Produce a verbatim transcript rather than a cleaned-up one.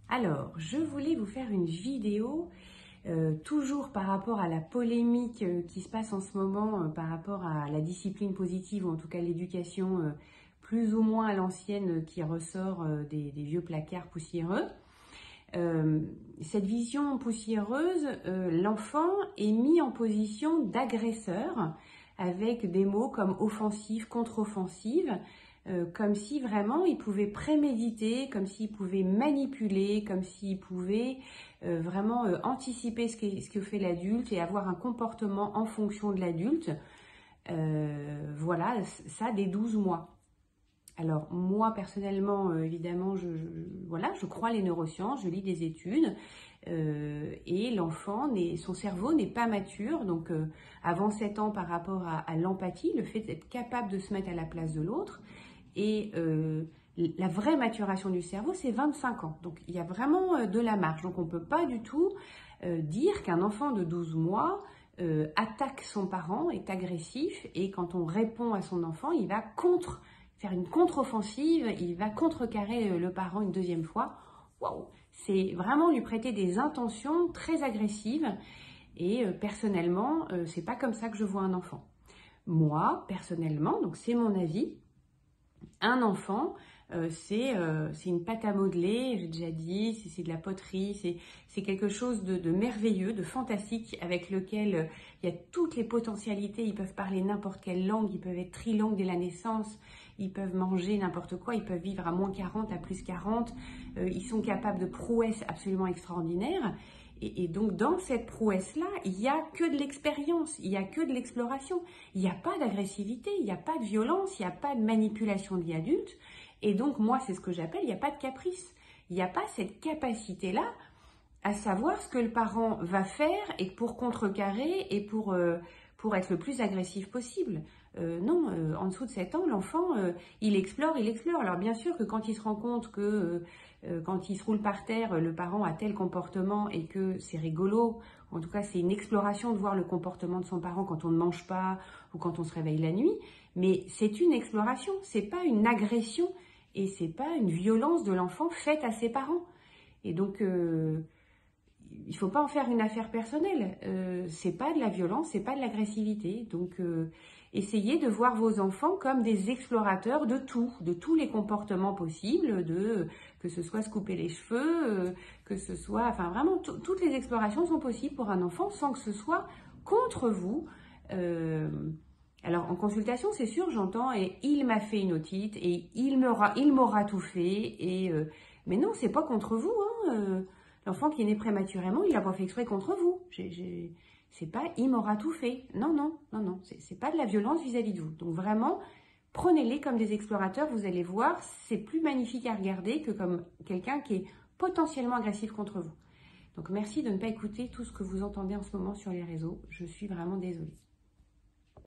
Alors, je voulais vous faire une vidéo, euh, toujours par rapport à la polémique euh, qui se passe en ce moment, euh, par rapport à la discipline positive, ou en tout cas l'éducation euh, plus ou moins à l'ancienne euh, qui ressort euh, des, des vieux placards poussiéreux. Euh, cette vision poussiéreuse, euh, l'enfant est mis en position d'agresseur avec des mots comme offensive, contre-offensive, euh, comme si vraiment il pouvait préméditer, comme s'il pouvait manipuler, comme s'il pouvait euh, vraiment euh, anticiper ce que, ce que fait l'adulte et avoir un comportement en fonction de l'adulte. Euh, voilà, ça dès douze mois. Alors moi personnellement, euh, évidemment, je, je, voilà, je crois les neurosciences, je lis des études euh, et l'enfant, son cerveau n'est pas mature, donc euh, avant sept ans par rapport à, à l'empathie, le fait d'être capable de se mettre à la place de l'autre. Et euh, la vraie maturation du cerveau, c'est vingt-cinq ans. Donc il y a vraiment euh, de la marge. Donc on ne peut pas du tout euh, dire qu'un enfant de douze mois euh, attaque son parent, est agressif, et quand on répond à son enfant, il va contre faire une contre-offensive, il va contrecarrer le parent une deuxième fois. Waouh, c'est vraiment lui prêter des intentions très agressives. Et euh, personnellement, euh, c'est pas comme ça que je vois un enfant. Moi, personnellement, donc c'est mon avis, un enfant, euh, c'est euh, une pâte à modeler, j'ai déjà dit, c'est de la poterie, c'est quelque chose de, de merveilleux, de fantastique, avec lequel euh, il y a toutes les potentialités. Ils peuvent parler n'importe quelle langue, ils peuvent être trilingues dès la naissance, ils peuvent manger n'importe quoi, ils peuvent vivre à moins quarante, à plus quarante, euh, ils sont capables de prouesses absolument extraordinaires. Et, et donc dans cette prouesse-là, il n'y a que de l'expérience, il n'y a que de l'exploration. Il n'y a pas d'agressivité, il n'y a pas de violence, il n'y a pas de manipulation de vie adulte. Et donc moi, c'est ce que j'appelle, il n'y a pas de caprice. Il n'y a pas cette capacité-là à savoir ce que le parent va faire et pour contrecarrer et pour, euh, pour être le plus agressif possible. Euh, non, euh, en dessous de sept ans, l'enfant, euh, il explore, il explore. Alors bien sûr que quand il se rend compte que euh, euh, quand il se roule par terre, le parent a tel comportement et que c'est rigolo, en tout cas c'est une exploration de voir le comportement de son parent quand on ne mange pas ou quand on se réveille la nuit, mais c'est une exploration, c'est pas une agression et c'est pas une violence de l'enfant faite à ses parents. Et donc... Euh, il ne faut pas en faire une affaire personnelle. Euh, c'est pas de la violence, c'est pas de l'agressivité. Donc, euh, essayez de voir vos enfants comme des explorateurs de tout, de tous les comportements possibles, de que ce soit se couper les cheveux, euh, que ce soit, enfin vraiment, toutes les explorations sont possibles pour un enfant sans que ce soit contre vous. Euh, alors en consultation, c'est sûr, j'entends et il m'a fait une otite et il m'aura, il m'aura tout fait. Et euh, mais non, c'est pas contre vous. Hein, euh, L'enfant qui est né prématurément, il n'a pas fait exprès contre vous. C'est pas « il m'aura tout fait ». Non, non, non, non. C'est pas de la violence vis-à-vis de vous. Donc vraiment, prenez-les comme des explorateurs. Vous allez voir, c'est plus magnifique à regarder que comme quelqu'un qui est potentiellement agressif contre vous. Donc merci de ne pas écouter tout ce que vous entendez en ce moment sur les réseaux. Je suis vraiment désolée.